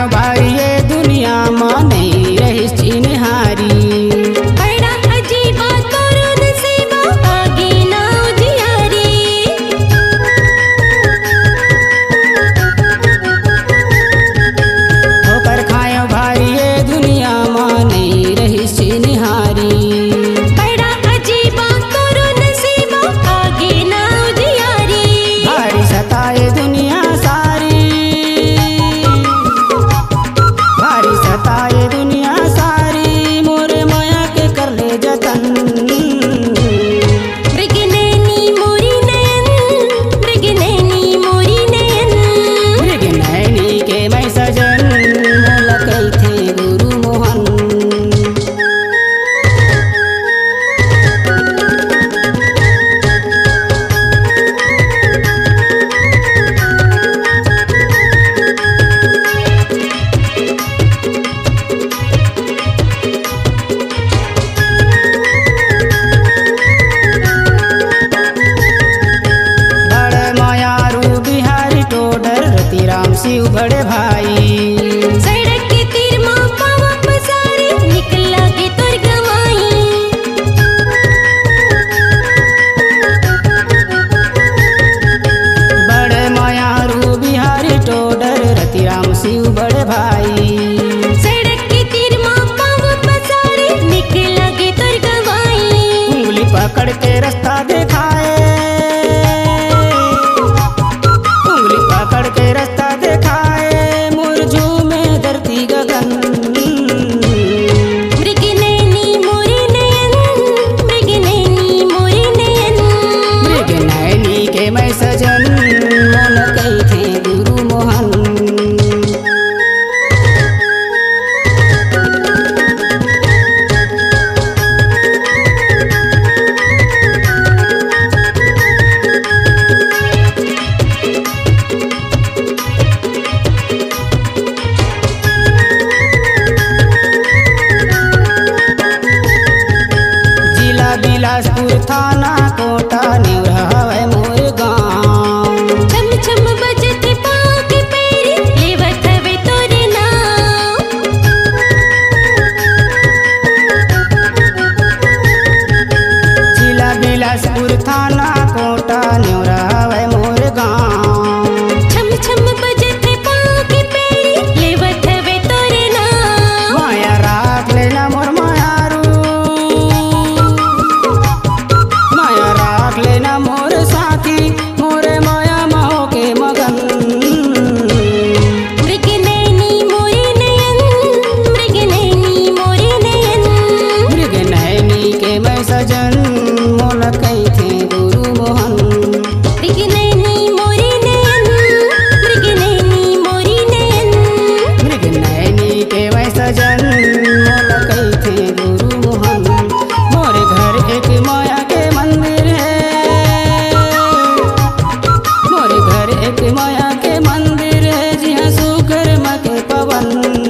खायो भाई ये दुनिया माँ नहीं रही चिन्हारी। बड़ा अजीब तोरो नसीबा आगे ना उजियारी। ठोकर खायो भाई ये दुनिया माँ नहीं रही चिन्हारी। बड़ा अजीब तोरो नसीबा आगे ना उजियारी। भारी सताए दुनिया सारी, भारी सताए दुनिया सारी, मोरे माया के कर ले जतन। मृगनैनी मोरी नयन, मृगनैनी मोरी नयन। मृगनैनी के मैं सजन मोलकई थे गुरु मोहन। बड़े मायारू बिहारी टोडर रतिराम शिव बड़े भाई। सड़क के तीर माँ पावा पसारे निकला के तुर गवाई। बड़े मायारू बिहारी टोडर रतिराम शिव बड़े भाई। सड़क के तीर माँ पावा पसारे निकला के तुर गवाई। उंगली पकड़ के रास्ता दिखाए, उंगली पकड़ के रास्ता दिखाए, मुरझू में धरती गगन। मृगनैनी मोरी नयन, मृगनैनी मोरी नयन। मृगनैनी के मैं सजन मोलकई थे गुरु मोहन। जिला बिलासपुर थाना कोटा नेवरा हवे मोर गाँव। छम छम बजत पाँव के पैरी लेवत हवे तोरे नाम। जिला बिलासपुर थाना कोटा नेवरा हवे मोर गाँव। छम छम बजत पाँव के पैरी लेवत हवे तोरे नाम। माया राख लेना मोर मायारू, माया राख लेना मोर साथी, मोरे माया महो के मगन। मृगनैनी मोरी नयन, मृगनैनी मोरी नयन। मृगनैनी के मैं सजन मोलकई थे गुरु मोहन। मृगनैनी मोरी नयन, मृगनैनी मोरी नयन। मृगनैनी के मैं सजन मोलकई थे गुरु मोहन। मोरे घर एक माया के मंदिर है, मोरे घर एक माया के मंदिर है, जिहाँ सुकर मके पवन।